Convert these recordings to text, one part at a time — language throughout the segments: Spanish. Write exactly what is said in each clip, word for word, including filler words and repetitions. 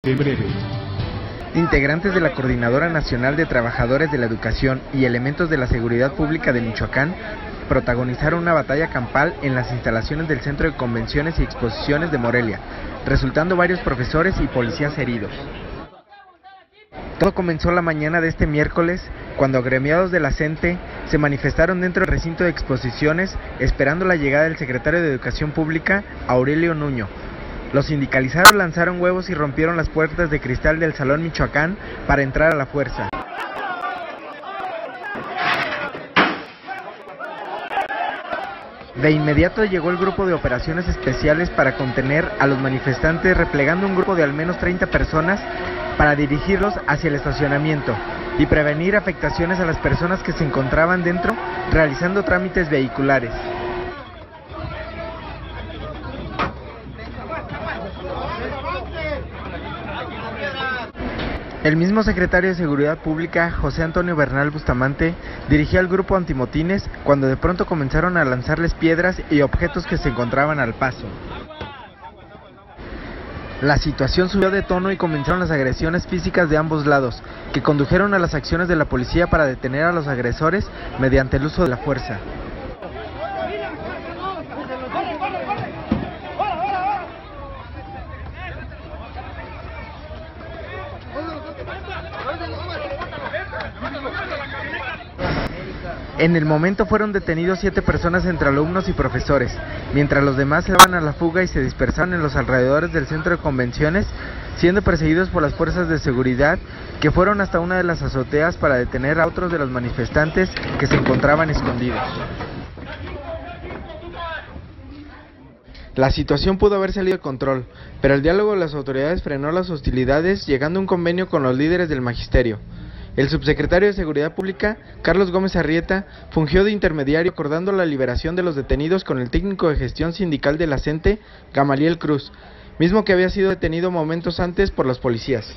En breve. Integrantes de la Coordinadora Nacional de Trabajadores de la Educación y elementos de la Seguridad Pública de Michoacán protagonizaron una batalla campal en las instalaciones del Centro de Convenciones y Exposiciones de Morelia, resultando varios profesores y policías heridos. Todo comenzó la mañana de este miércoles, cuando agremiados de la CENTE se manifestaron dentro del recinto de exposiciones esperando la llegada del secretario de Educación Pública, Aurelio Nuño. Los sindicalizados lanzaron huevos y rompieron las puertas de cristal del Salón Michoacán para entrar a la fuerza. De inmediato llegó el grupo de operaciones especiales para contener a los manifestantes, replegando un grupo de al menos treinta personas para dirigirlos hacia el estacionamiento y prevenir afectaciones a las personas que se encontraban dentro realizando trámites vehiculares. El mismo secretario de Seguridad Pública, José Antonio Bernal Bustamante, dirigía al grupo antimotines cuando de pronto comenzaron a lanzarles piedras y objetos que se encontraban al paso. La situación subió de tono y comenzaron las agresiones físicas de ambos lados, que condujeron a las acciones de la policía para detener a los agresores mediante el uso de la fuerza. En el momento fueron detenidos siete personas entre alumnos y profesores, mientras los demás se daban a la fuga y se dispersaron en los alrededores del centro de convenciones, siendo perseguidos por las fuerzas de seguridad, que fueron hasta una de las azoteas para detener a otros de los manifestantes que se encontraban escondidos. La situación pudo haber salido de control, pero el diálogo de las autoridades frenó las hostilidades, llegando a un convenio con los líderes del magisterio. El subsecretario de Seguridad Pública, Carlos Gómez Arrieta, fungió de intermediario acordando la liberación de los detenidos con el técnico de gestión sindical de la CENTE, Gamaliel Cruz, mismo que había sido detenido momentos antes por los policías.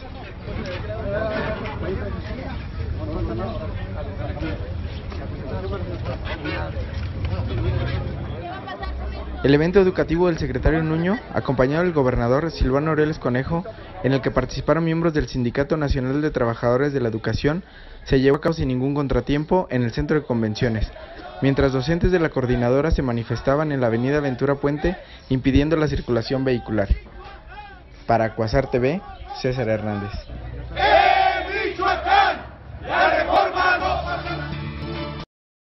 El evento educativo del secretario Nuño, acompañado del gobernador Silvano Aureoles Conejo, en el que participaron miembros del Sindicato Nacional de Trabajadores de la Educación, se llevó a cabo sin ningún contratiempo en el centro de convenciones, mientras docentes de la coordinadora se manifestaban en la avenida Ventura Puente impidiendo la circulación vehicular. Para Cuasar T V, César Hernández.